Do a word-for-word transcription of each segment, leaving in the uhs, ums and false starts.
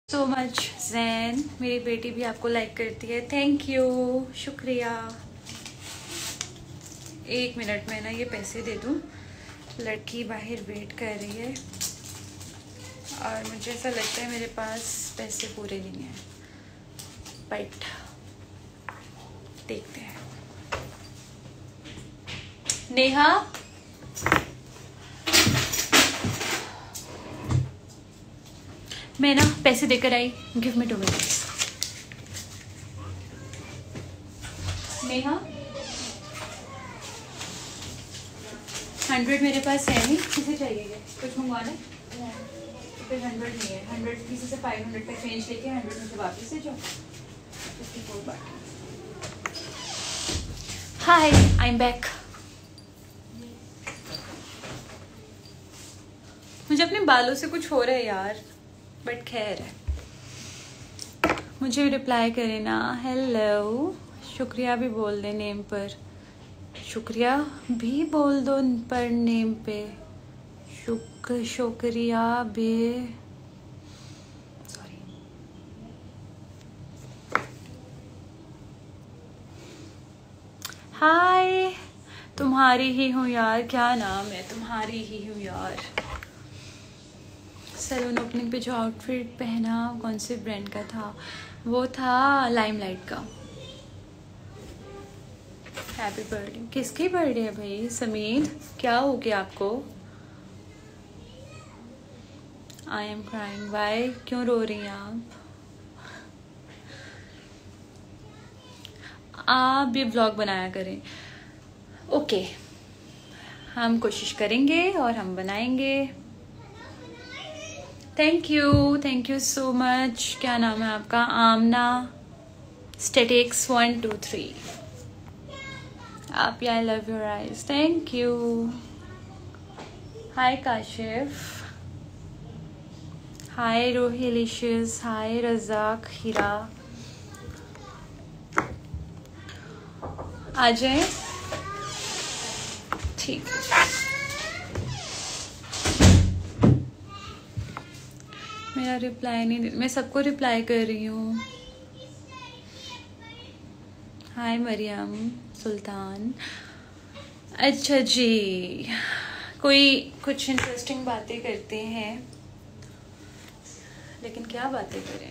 So much Jain, मेरी बेटी भी आपको लाइक करती है, थैंक यू, शुक्रिया। एक मिनट में ना ये पैसे दे दूँ, लड़की बाहर वेट कर रही है और मुझे ऐसा लगता है मेरे पास पैसे पूरे नहीं हैं, बट देखते हैं। नेहा, मैं ना पैसे देकर आई, give me two minutes. Neha, hundred मेरे पास है नहीं, किसे चाहिए? कुछ मंगवाना है? फिर हंड्रेड नहीं है, हंड्रेड किसी से फाइव हंड्रेड का चेंज लेके हंड्रेड मुझे वापस से जाओ। Hi, I am back. मुझे अपने बालों से कुछ हो रहा है यार, बट खैर है। मुझे रिप्लाई करे ना, हेलो, शुक्रिया भी बोल दे नेम पर, शुक्रिया भी बोल दो पर नेम पे, शुक शुक्रिया बे, सॉरी। हाय, तुम्हारी ही हूँ यार, क्या नाम है? तुम्हारी ही हूँ यार। सैलून ओपनिंग पे जो आउटफिट पहना कौन से ब्रांड का था? वो था लाइमलाइट का। Happy birthday. किसकी बर्थडे है भाई? समीर, क्या हो गया आपको? I am crying, why? क्यों रो रही हैं आप? आप भी ब्लॉग बनाया करें। ओके, हम कोशिश करेंगे और हम बनाएंगे। Thank you, thank you so much. क्या नाम है आपका? Amna statics one two three. आप, I love your eyes, thank you. Hi Kashif, hi रोहिलिशियस, हाय रजाक, हीरा, आ जाए। ठीक है, मेरा रिप्लाई नहीं, मैं सबको रिप्लाई कर रही हूँ। हाय मरियम सुल्तान। अच्छा जी, कोई कुछ इंटरेस्टिंग बातें करते हैं, लेकिन क्या बातें करें?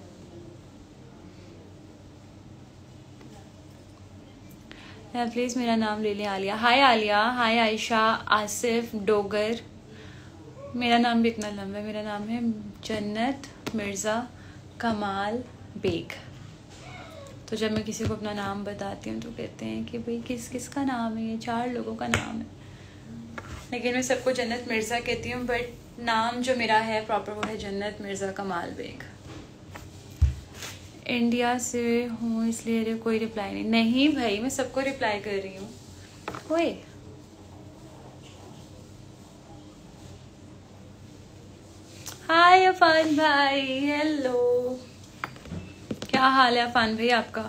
प्लीज़ मेरा नाम ले लें। आलिया, हाय आलिया, हाय आयशा, आसिफ, डोगर। मेरा नाम भी इतना लंबा है, मेरा नाम है जन्नत मिर्ज़ा कमाल बेग। तो जब मैं किसी को अपना नाम बताती हूँ तो कहते हैं कि भाई किस किस का नाम है? ये चार लोगों का नाम है, लेकिन मैं सबको जन्नत मिर्ज़ा कहती हूँ, बट नाम जो मेरा है प्रॉपर वो है जन्नत मिर्ज़ा कमाल बेग। इंडिया से हूँ इसलिए कोई रिप्लाई नहीं। नहीं भाई, मैं सबको रिप्लाई कर रही हूँ। ओए, हाय अफान भाई, हेलो, क्या हाल है अफान भाई आपका?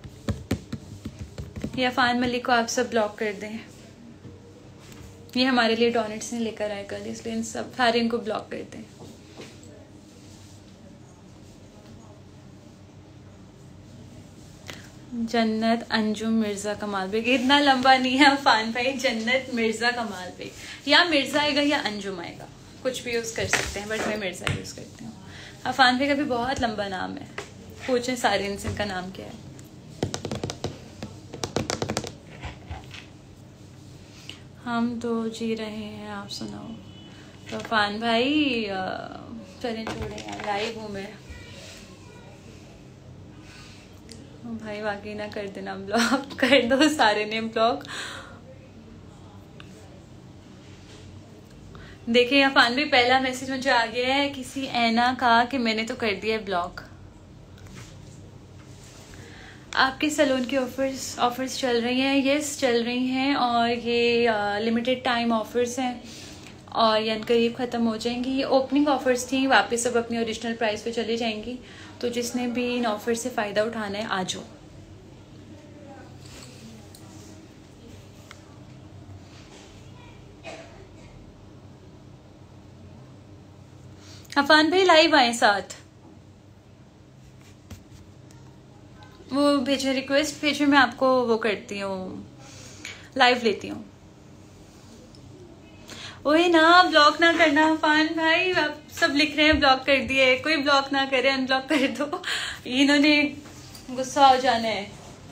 ये अफान मलिक को आप सब ब्लॉक कर दें, ये हमारे लिए डोनेट्स नहीं लेकर आए कल, इसलिए इन सब सारे इनको ब्लॉक कर दें। जन्नत अंजुम मिर्ज़ा कमाल बेग, इतना लंबा नहीं है अफान भाई, जन्नत मिर्ज़ा कमाल बेग, या मिर्ज़ा आएगा या अंजुम आएगा, कुछ भी यूज़ कर सकते हैं, बट मैं मिर्ज़ा यूज़ करती हूँ। अफान भाई का भी बहुत लंबा नाम है, पूछें सारे इनसे का नाम क्या है। हम तो जी रहे हैं, आप सुनाओ। तो अफान भाई चलें, छोड़ें यार, लाइव हूँ मैं भाई, वाकई ना कर देना ब्लॉक, कर दो सारे ने ब्लॉक। देखिए अफान भी, पहला मैसेज मुझे आ गया है किसी ऐना का कि मैंने तो कर दिया है ब्लॉक। आपके सैलून की ऑफर्स ऑफर्स चल रही हैं? यस चल रही हैं, और ये लिमिटेड टाइम ऑफर्स हैं और ये करीब ख़त्म हो जाएंगी। ये ओपनिंग ऑफर्स थी, वापस सब अपनी ओरिजिनल प्राइस पे चली जाएंगी, तो जिसने भी इन ऑफर से फ़ायदा उठाना है आ जाओ। अफान भाई लाइव आए साथ। वो भेजे, रिक्वेस्ट भेजे, मैं आपको वो करती हूँ, लाइव लेती हूँ। वही ना, ब्लॉक ना करना अफान भाई, आप सब लिख रहे हैं ब्लॉक कर दिए, कोई ब्लॉक ना करे, अनब्लॉक कर दो, इन्होंने गुस्सा हो जाना है।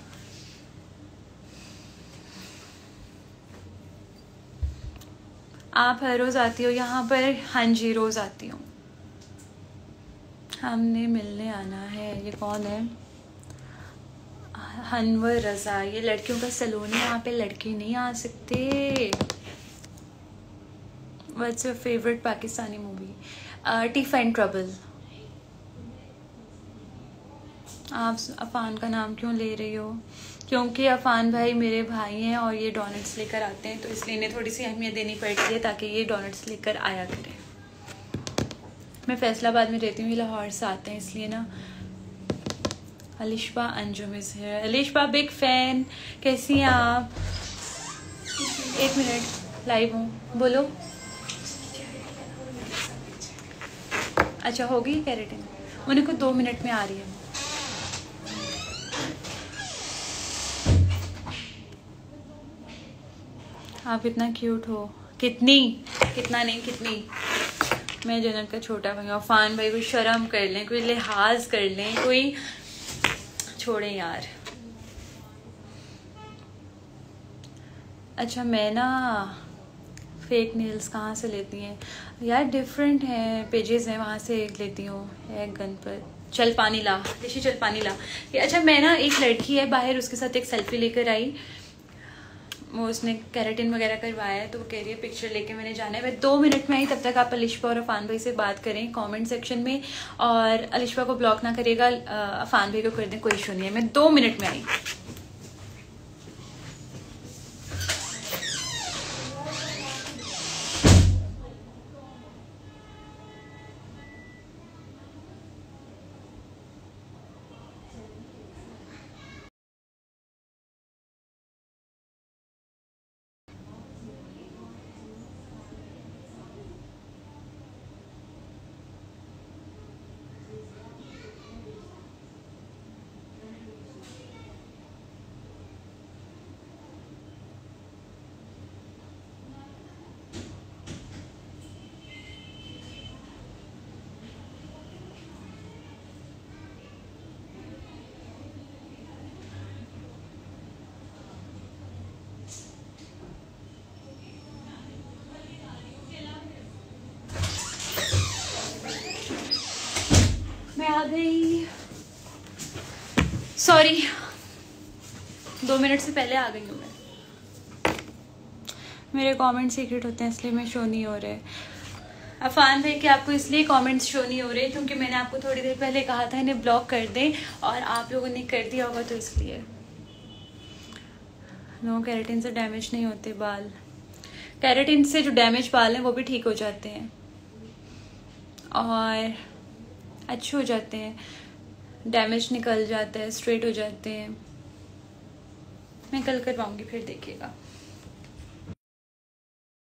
आप हर रोज आती हो यहाँ पर? हाँ जी, रोज आती हूँ। हमने मिलने आना है, ये कौन है? हनवर रजा, ये लड़कियों का सलून है, यहाँ पे लड़के नहीं आ सकते। What's your favourite Pakistani movie? Teefa and trouble. आप अफान का नाम क्यों ले रही हो? क्योंकि अफान भाई मेरे भाई हैं और ये डोनट्स लेकर आते हैं, तो इसलिए इन्हें थोड़ी सी अहमियत देनी पड़ती है ताकि ये डोनट्स लेकर आया करें। मैं फैसलाबाद में रहती हूँ, ये लाहौर से आते हैं, इसलिए ना। Alishba Anjum is here. Alishba big fan, कैसी हैं आप? एक मिनट, लाइव हूँ, बोलो। अच्छा, हो गई कैरेटिन? उन्हें को दो मिनट में आ रही है। आप इतना क्यूट हो। कितनी? कितना नहीं, कितनी। मैं जन्नत का छोटा भाई हूँ। अफान भाई कोई शर्म कर लें, कोई लिहाज कर लें, कोई छोड़े यार। अच्छा, मैं ना फेक नेल्स कहाँ से लेती हैं यार? डिफरेंट हैं, पेजेस हैं, वहाँ से एक लेती हूँ। एक गन पर चल पानी ला, ऋषि चल पानी ला। अच्छा, मैं ना, एक लड़की है बाहर, उसके साथ एक सेल्फी लेकर आई, वो उसने कैरेटिन वगैरह करवाया है, तो वो कह रही है पिक्चर लेके मैंने जाना है। मैं दो मिनट में आई, तब तक आप अलिशबा और अफान भाई से बात करें कमेंट सेक्शन में, और अलिशबा को ब्लॉक ना करिएगा, अफान भाई को कर दें, कोई इशू नहीं है। मैं दो मिनट में आई। मैं आ गई, सॉरी, दो मिनट से पहले आ गई हूँ मैं। मेरे कमेंट सीक्रेट होते हैं, इसलिए मैं शो नहीं हो रहे। अफान भाई कि आपको इसलिए कमेंट्स शो नहीं हो रहे क्योंकि मैंने आपको थोड़ी देर पहले कहा था इन्हें ब्लॉक कर दें, और आप लोगों ने कर दिया होगा, तो इसलिए। नो, कैरेटिन से डैमेज नहीं होते बाल। कैरेटिन से जो डैमेज बाल हैं वो भी ठीक हो जाते हैं और अच्छे हो जाते हैं, डैमेज निकल जाता है, स्ट्रेट हो जाते हैं। मैं कल करवाऊंगी, फिर देखिएगा।